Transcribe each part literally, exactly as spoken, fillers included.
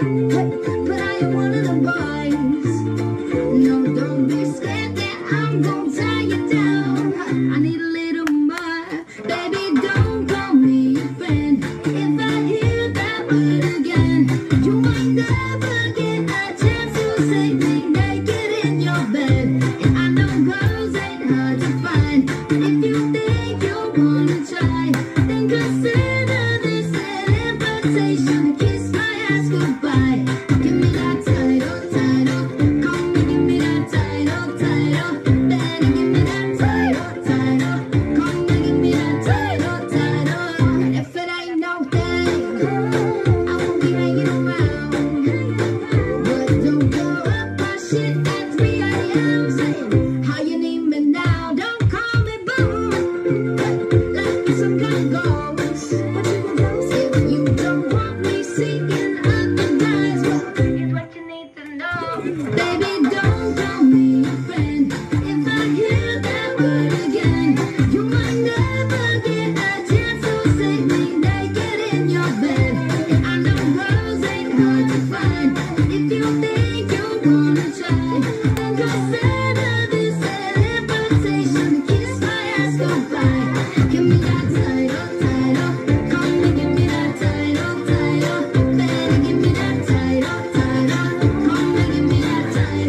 But I am one of the boys. No, don't be scared that I'm gonna tie you down. I need a little more. Baby, don't call me a friend. If I hear that word again, you might never get a chance to see me naked in your bed. And I know girls ain't hard to find. If you think you wanna try, then consider this an invitation. Kiss my ass goodbye. Give me that title, title. Call me, give me that title, title. Better give me that title, title. Call me, give me that title, title. And if it ain't no thing, I won't be hanging around. But don't blow up my shit at three A M saying, how you need me now? Don't call me boo. Like some kind of ghost. If you don't want me seeking other guys, well, here's what you need to know. Baby, don't call me a friend. If I hear that word again, you might never get a chance to see me naked in your bed. And I know girls ain't hard to find. If you think you wanna try, then consider this an invitation. Kiss my ass goodbye. Give me that title, title. Call me, give me that title, title. Better give me that title, title. Call me, give me that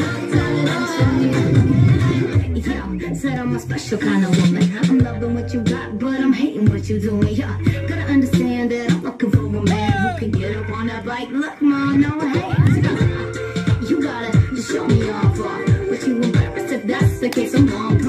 title, title. Yo, said I'm a special kind of woman. I'm loving what you got, but I'm hating what you doing. Yeah, gotta understand that I'm looking for a man who can get up on that bike. Look, mom, no hate. You gotta just show me off, uh, but you embarrassed if that's the case. I'm wrong.